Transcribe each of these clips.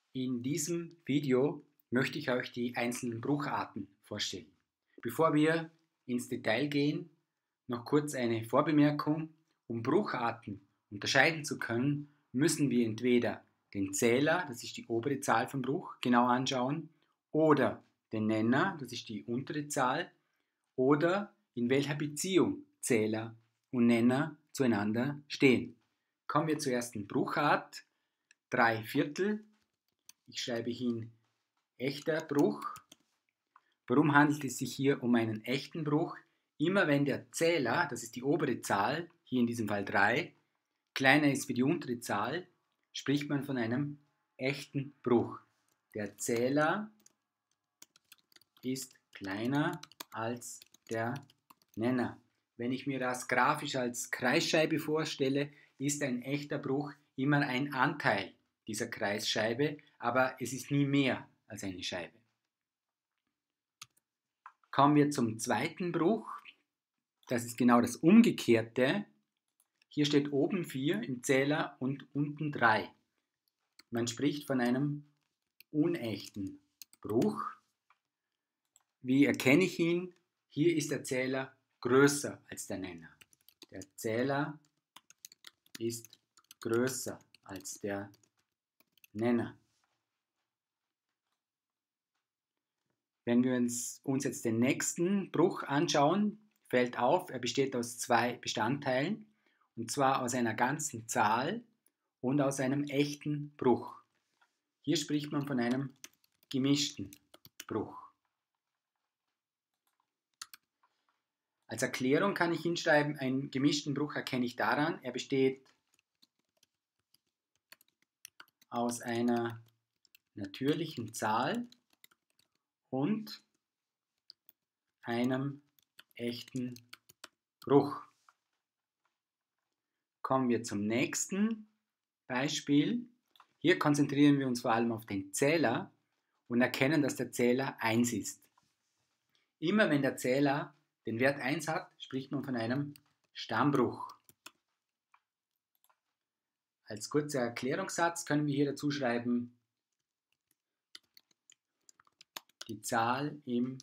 In diesem Video möchte ich euch die einzelnen Brucharten vorstellen. Bevor wir ins Detail gehen, noch kurz eine Vorbemerkung. Um Brucharten unterscheiden zu können, müssen wir entweder den Zähler, das ist die obere Zahl vom Bruch, genau anschauen, oder den Nenner, das ist die untere Zahl, oder in welcher Beziehung Zähler und Nenner zueinander stehen. Kommen wir zur ersten Bruchart, 3/4. Ich schreibe hin echter Bruch. Warum handelt es sich hier um einen echten Bruch? Immer wenn der Zähler, das ist die obere Zahl, hier in diesem Fall 3, kleiner ist wie die untere Zahl, spricht man von einem echten Bruch. Der Zähler ist kleiner als der Nenner. Wenn ich mir das grafisch als Kreisscheibe vorstelle, ist ein echter Bruch immer ein Anteil dieser Kreisscheibe, aber es ist nie mehr als eine Scheibe. Kommen wir zum zweiten Bruch. Das ist genau das Umgekehrte. Hier steht oben 4 im Zähler und unten 3. Man spricht von einem unechten Bruch. Wie erkenne ich ihn? Hier ist der Zähler größer als der Nenner. Der Zähler ist größer als der Nenner. Wenn wir uns jetzt den nächsten Bruch anschauen, fällt auf, er besteht aus 2 Bestandteilen, und zwar aus einer ganzen Zahl und aus einem echten Bruch. Hier spricht man von einem gemischten Bruch. Als Erklärung kann ich hinschreiben, einen gemischten Bruch erkenne ich daran, er besteht aus einer natürlichen Zahl und einem echten Bruch. Kommen wir zum nächsten Beispiel. Hier konzentrieren wir uns vor allem auf den Zähler und erkennen, dass der Zähler 1 ist. Immer wenn der Zähler den Wert 1 hat, spricht man von einem Stammbruch. Als kurzer Erklärungssatz können wir hier dazu schreiben, die Zahl im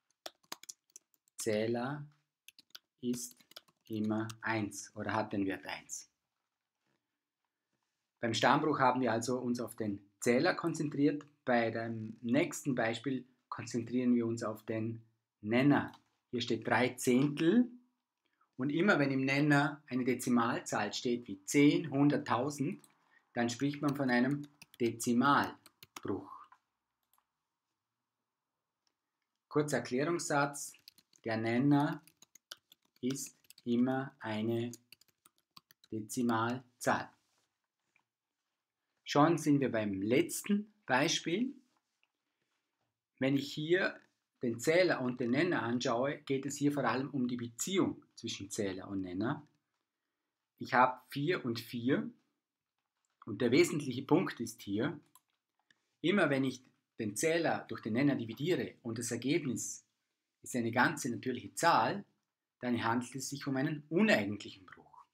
Zähler ist immer 1 oder hat den Wert 1. Beim Stammbruch haben wir also uns auf den Zähler konzentriert. Bei dem nächsten Beispiel konzentrieren wir uns auf den Nenner. Hier steht 3/10 und immer wenn im Nenner eine Dezimalzahl steht wie 10, 100, 1000, dann spricht man von einem Dezimalbruch. Kurzer Erklärungssatz, der Nenner ist immer eine Dezimalzahl. Schon sind wir beim letzten Beispiel. Wenn ich hier den Zähler und den Nenner anschaue, geht es hier vor allem um die Beziehung zwischen Zähler und Nenner. Ich habe 4 und 4 und der wesentliche Punkt ist hier, immer wenn ich den Zähler durch den Nenner dividiere und das Ergebnis ist eine ganze natürliche Zahl, dann handelt es sich um einen uneigentlichen Bruch.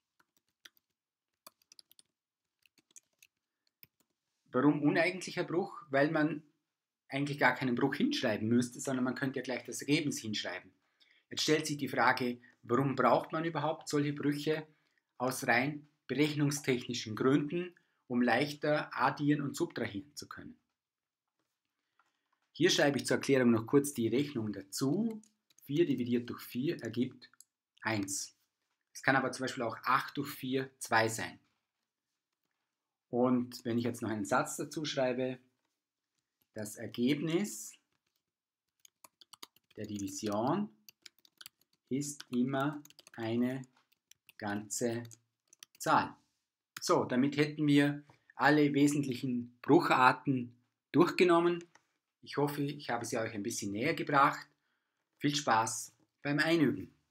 Warum uneigentlicher Bruch? Weil man eigentlich gar keinen Bruch hinschreiben müsste, sondern man könnte ja gleich das Ergebnis hinschreiben. Jetzt stellt sich die Frage, warum braucht man überhaupt solche Brüche? Aus rein berechnungstechnischen Gründen, um leichter addieren und subtrahieren zu können. Hier schreibe ich zur Erklärung noch kurz die Rechnung dazu. 4 dividiert durch 4 ergibt 1. Es kann aber zum Beispiel auch 8 durch 4 2 sein. Und wenn ich jetzt noch einen Satz dazu schreibe, das Ergebnis der Division ist immer eine ganze Zahl. So, damit hätten wir alle wesentlichen Brucharten durchgenommen. Ich hoffe, ich habe sie euch ein bisschen näher gebracht. Viel Spaß beim Einüben.